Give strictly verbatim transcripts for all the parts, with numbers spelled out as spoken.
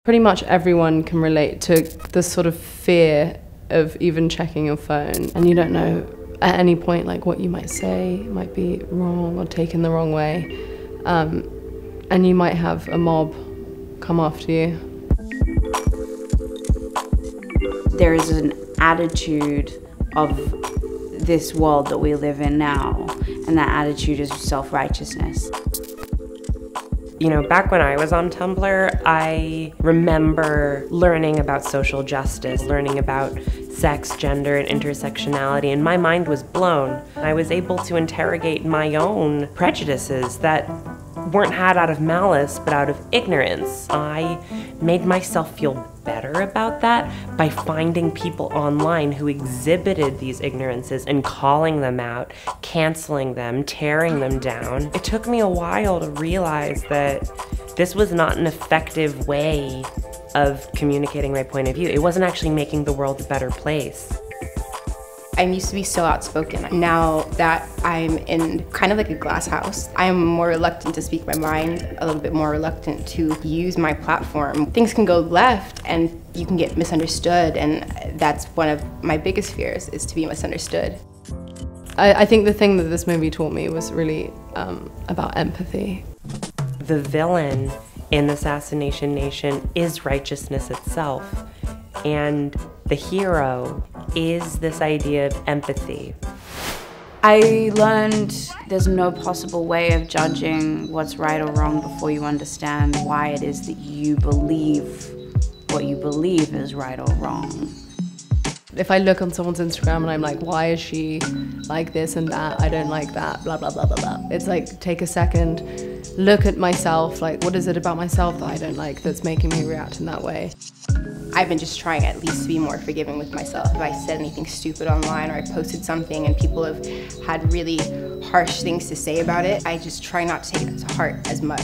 Pretty much everyone can relate to the sort of fear of even checking your phone, and you don't know at any point like what you might say might be wrong or taken the wrong way, um, and you might have a mob come after you. There is an attitude of this world that we live in now, and that attitude is self-righteousness. You know, back when I was on Tumblr, I remember learning about social justice, learning about sex, gender, and intersectionality, and my mind was blown. I was able to interrogate my own prejudices that weren't had out of malice, but out of ignorance. I made myself feel better about that by finding people online who exhibited these ignorances and calling them out, canceling them, tearing them down. It took me a while to realize that this was not an effective way of communicating my point of view. It wasn't actually making the world a better place. I used to be so outspoken. Now that I'm in kind of like a glass house, I'm more reluctant to speak my mind, a little bit more reluctant to use my platform. Things can go left and you can get misunderstood, and that's one of my biggest fears, is to be misunderstood. I, I think the thing that this movie taught me was really um, about empathy. The villain in Assassination Nation is righteousness itself, and the hero is this idea of empathy. I learned there's no possible way of judging what's right or wrong before you understand why it is that you believe what you believe is right or wrong. If I look on someone's Instagram and I'm like, why is she like this and that? I don't like that, blah, blah, blah, blah, blah. It's like, take a second, look at myself, like, what is it about myself that I don't like that's making me react in that way? I've been just trying at least to be more forgiving with myself. If I said anything stupid online or I posted something and people have had really harsh things to say about it, I just try not to take it to heart as much.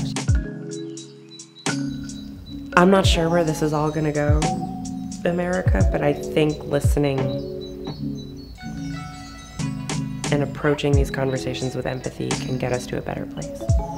I'm not sure where this is all gonna go, America, but I think listening and approaching these conversations with empathy can get us to a better place.